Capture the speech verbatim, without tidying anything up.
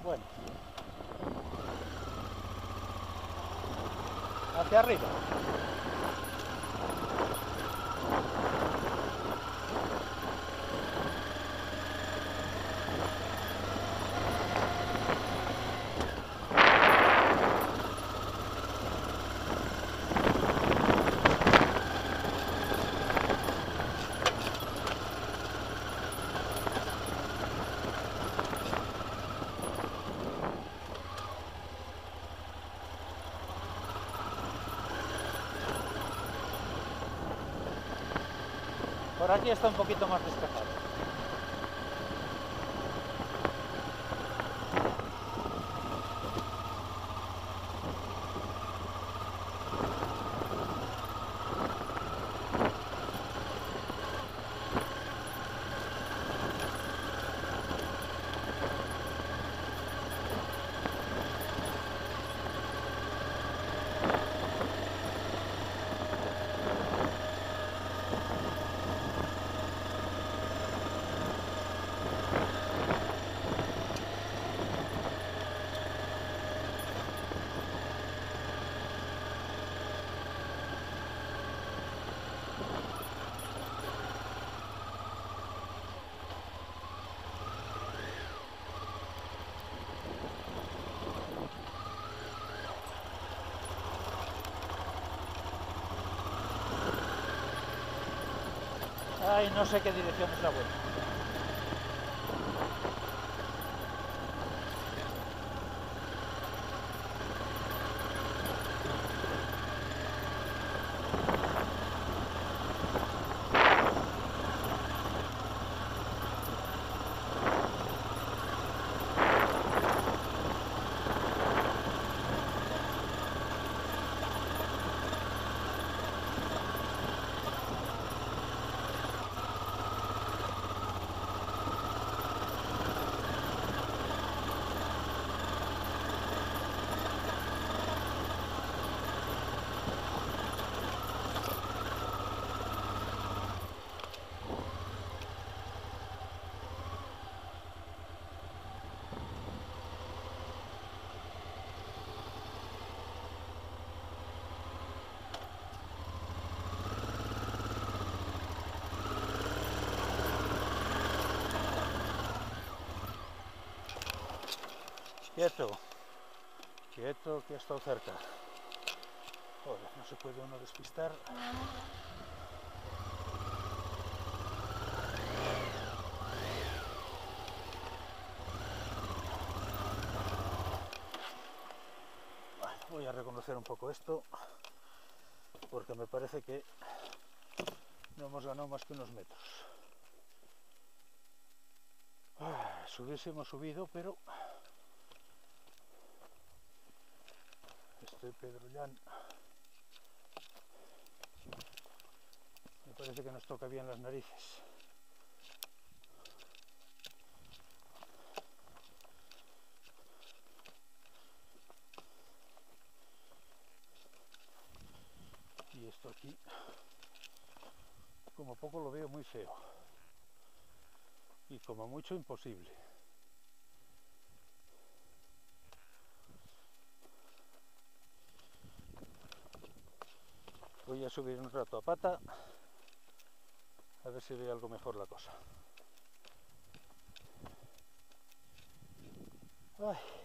Bueno, hacia arriba. Por aquí está un poquito más despejado. Ay, no sé qué dirección es la buena. Quieto, quieto, que ha estado cerca. Joder, no se puede uno despistar. Bueno, voy a reconocer un poco esto, porque me parece que no hemos ganado más que unos metros. Ah, subirse hemos subido, pero este Pedrollán me parece que nos toca bien las narices. Y esto aquí, como poco lo veo muy feo. Y como mucho imposible. Voy a subir un rato a pata, a ver si ve algo mejor la cosa. Ay.